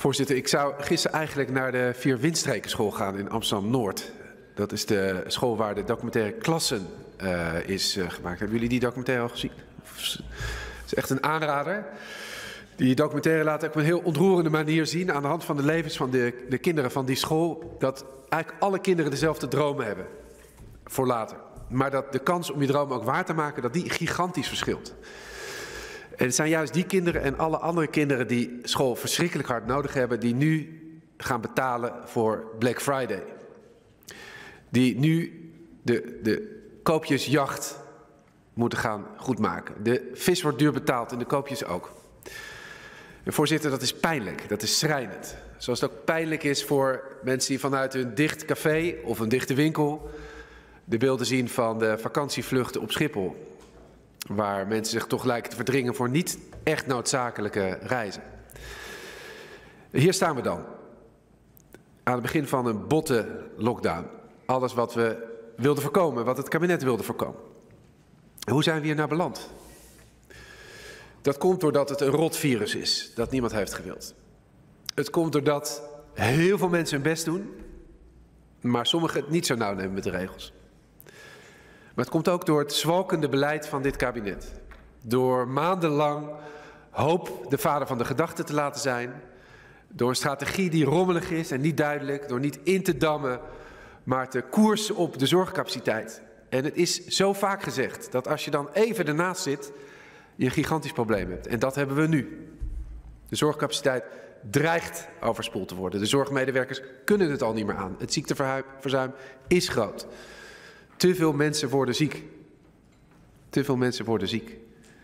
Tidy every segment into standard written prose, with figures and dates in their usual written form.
Voorzitter, ik zou gisteren eigenlijk naar de Vier Windstrekenschool gaan in Amsterdam-Noord. Dat is de school waar de documentaire Klassen is gemaakt. Hebben jullie die documentaire al gezien? Het is echt een aanrader. Die documentaire laat op een heel ontroerende manier zien aan de hand van de levens van de kinderen van die school, dat eigenlijk alle kinderen dezelfde dromen hebben voor later. Maar dat de kans om die dromen ook waar te maken, dat die gigantisch verschilt. En het zijn juist die kinderen en alle andere kinderen die school verschrikkelijk hard nodig hebben, die nu gaan betalen voor Black Friday. Die nu de koopjesjacht moeten gaan goedmaken. De vis wordt duur betaald en de koopjes ook. En voorzitter, dat is pijnlijk, dat is schrijnend. Zoals het ook pijnlijk is voor mensen die vanuit hun dicht café of een dichte winkel de beelden zien van de vakantievluchten op Schiphol. Waar mensen zich toch lijken te verdringen voor niet echt noodzakelijke reizen. Hier staan we dan. Aan het begin van een botte lockdown. Alles wat we wilden voorkomen, wat het kabinet wilde voorkomen. En hoe zijn we hier nou beland? Dat komt doordat het een rotvirus is, dat niemand heeft gewild. Het komt doordat heel veel mensen hun best doen, maar sommigen het niet zo nauw nemen met de regels. Maar het komt ook door het zwalkende beleid van dit kabinet. Door maandenlang hoop de vader van de gedachte te laten zijn. Door een strategie die rommelig is en niet duidelijk. Door niet in te dammen, maar te koersen op de zorgcapaciteit. En het is zo vaak gezegd dat als je dan even ernaast zit, je een gigantisch probleem hebt. En dat hebben we nu. De zorgcapaciteit dreigt overspoeld te worden. De zorgmedewerkers kunnen het al niet meer aan. Het ziekteverzuim is groot. Te veel mensen worden ziek. Te veel mensen worden ziek.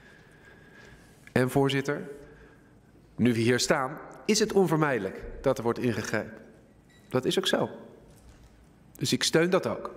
En voorzitter, nu we hier staan, is het onvermijdelijk dat er wordt ingegrepen. Dat is ook zo. Dus ik steun dat ook.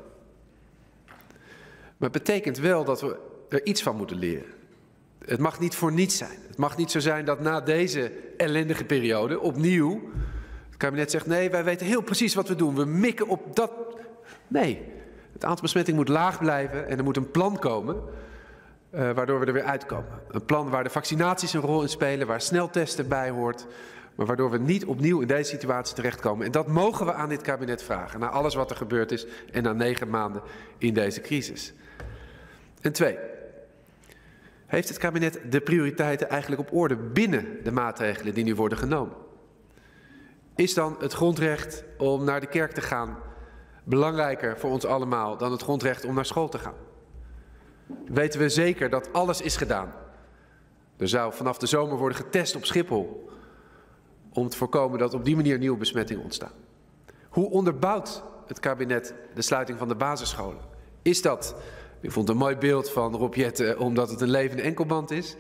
Maar het betekent wel dat we er iets van moeten leren. Het mag niet voor niets zijn. Het mag niet zo zijn dat na deze ellendige periode opnieuw het kabinet zegt, nee, wij weten heel precies wat we doen. We mikken op dat. Nee. Het aantal besmettingen moet laag blijven en er moet een plan komen waardoor we er weer uitkomen. Een plan waar de vaccinaties een rol in spelen, waar sneltesten bij hoort, maar waardoor we niet opnieuw in deze situatie terechtkomen. En dat mogen we aan dit kabinet vragen, na alles wat er gebeurd is en na 9 maanden in deze crisis. En 2. Heeft het kabinet de prioriteiten eigenlijk op orde binnen de maatregelen die nu worden genomen? Is dan het grondrecht om naar de kerk te gaan belangrijker voor ons allemaal dan het grondrecht om naar school te gaan? Weten we zeker dat alles is gedaan? Er zou vanaf de zomer worden getest op Schiphol om te voorkomen dat op die manier nieuwe besmettingen ontstaan. Hoe onderbouwt het kabinet de sluiting van de basisscholen? Is dat, u vond een mooi beeld van Rob Jetten omdat het een levende enkelband is?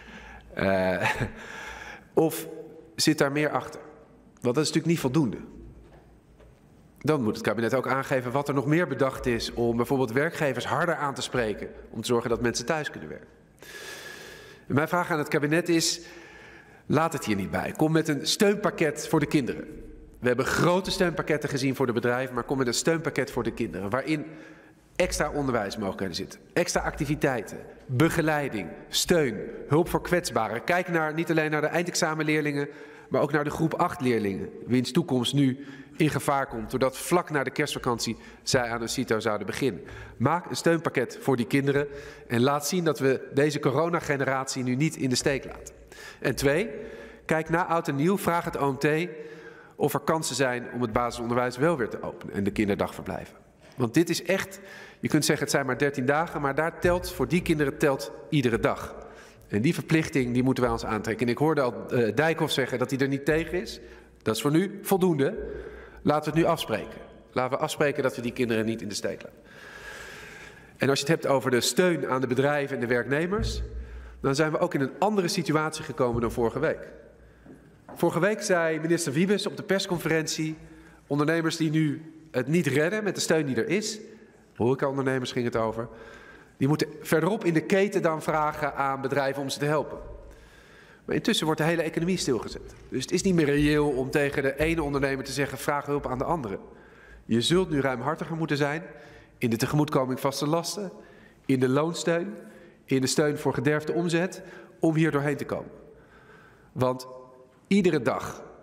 Of zit daar meer achter? Want dat is natuurlijk niet voldoende. Dan moet het kabinet ook aangeven wat er nog meer bedacht is om bijvoorbeeld werkgevers harder aan te spreken om te zorgen dat mensen thuis kunnen werken. En mijn vraag aan het kabinet is, laat het hier niet bij. Kom met een steunpakket voor de kinderen. We hebben grote steunpakketten gezien voor de bedrijven, maar kom met een steunpakket voor de kinderen waarin extra onderwijsmogelijkheden zitten, extra activiteiten, begeleiding, steun, hulp voor kwetsbaren. Kijk niet alleen naar de eindexamenleerlingen, maar ook naar de groep 8 leerlingen, wiens toekomst nu in gevaar komt, doordat vlak na de kerstvakantie zij aan een CITO zouden beginnen. Maak een steunpakket voor die kinderen en laat zien dat we deze coronageneratie nu niet in de steek laten. En 2, kijk na oud en nieuw, vraag het OMT of er kansen zijn om het basisonderwijs wel weer te openen en de kinderdagverblijven. Want dit is echt, je kunt zeggen het zijn maar 13 dagen, maar daar telt, voor die kinderen telt iedere dag. En die verplichting die moeten wij ons aantrekken. En ik hoorde al Dijkhoff zeggen dat hij er niet tegen is. Dat is voor nu voldoende. Laten we het nu afspreken. Laten we afspreken dat we die kinderen niet in de steek laten. En als je het hebt over de steun aan de bedrijven en de werknemers, dan zijn we ook in een andere situatie gekomen dan vorige week. Vorige week zei minister Wiebes op de persconferentie, ondernemers die nu het niet redden met de steun die er is, horecaondernemers ging het over, die moeten verderop in de keten dan vragen aan bedrijven om ze te helpen. Maar intussen wordt de hele economie stilgezet. Dus het is niet meer reëel om tegen de ene ondernemer te zeggen, vraag hulp aan de andere. Je zult nu ruimhartiger moeten zijn in de tegemoetkoming vaste lasten, in de loonsteun, in de steun voor gederfde omzet, om hier doorheen te komen. Want iedere dag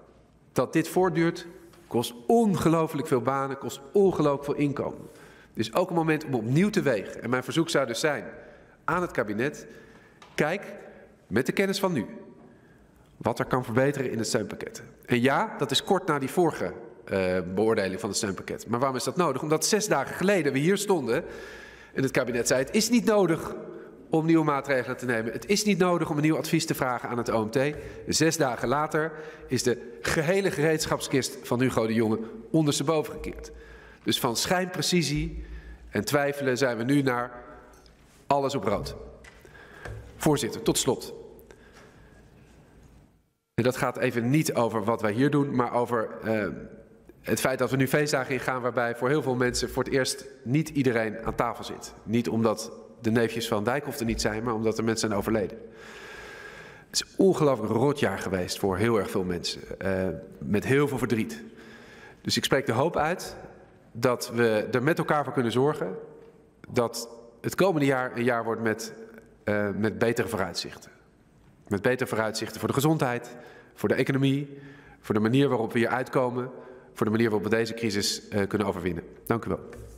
Dat dit voortduurt, kost ongelooflijk veel banen, kost ongelooflijk veel inkomen. Het is ook een moment om opnieuw te wegen. En mijn verzoek zou dus zijn aan het kabinet, kijk met de kennis van nu wat er kan verbeteren in het steunpakket. En ja, dat is kort na die vorige beoordeling van het steunpakket. Maar waarom is dat nodig? Omdat 6 dagen geleden we hier stonden en het kabinet zei, het is niet nodig om nieuwe maatregelen te nemen. Het is niet nodig om een nieuw advies te vragen aan het OMT. 6 dagen later is de gehele gereedschapskist van Hugo de Jonge ondersteboven gekeerd. Dus van schijnprecisie en twijfelen zijn we nu naar alles op rood. Voorzitter, tot slot. En dat gaat even niet over wat wij hier doen, maar over het feit dat we nu feestdagen ingaan waarbij voor heel veel mensen voor het eerst niet iedereen aan tafel zit. Niet omdat de neefjes van Dijkhoff er niet zijn, maar omdat er mensen zijn overleden. Het is een ongelooflijk rot jaar geweest voor heel erg veel mensen. Met heel veel verdriet. Dus ik spreek de hoop uit dat we er met elkaar voor kunnen zorgen dat het komende jaar een jaar wordt met betere vooruitzichten. Met betere vooruitzichten voor de gezondheid, voor de economie, voor de manier waarop we hier uitkomen, voor de manier waarop we deze crisis kunnen overwinnen. Dank u wel.